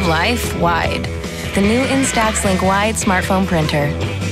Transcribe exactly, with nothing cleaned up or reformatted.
life wide. The new Instax Link Wide smartphone printer.